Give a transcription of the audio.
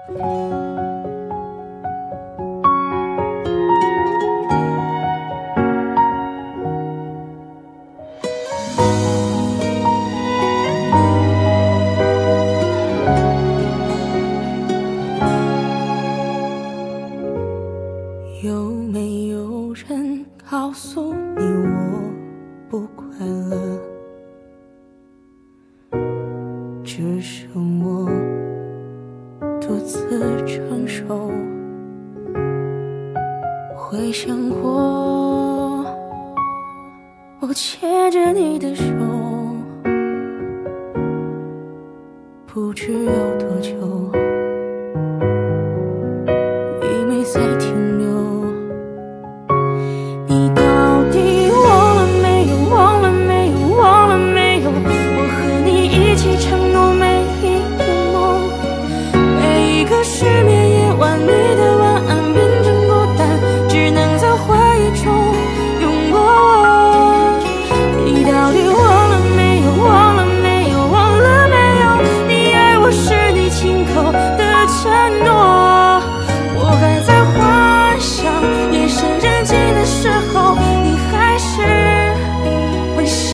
有没有人告诉你我不快乐？只剩我独自承受。会想过我牵着你的手，不知要多久。